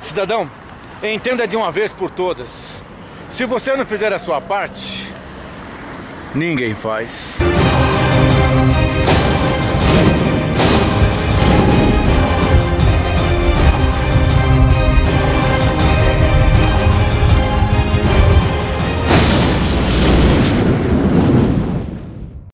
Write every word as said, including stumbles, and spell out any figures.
Cidadão, entenda de uma vez por todas. Se você não fizer a sua parte, ninguém faz.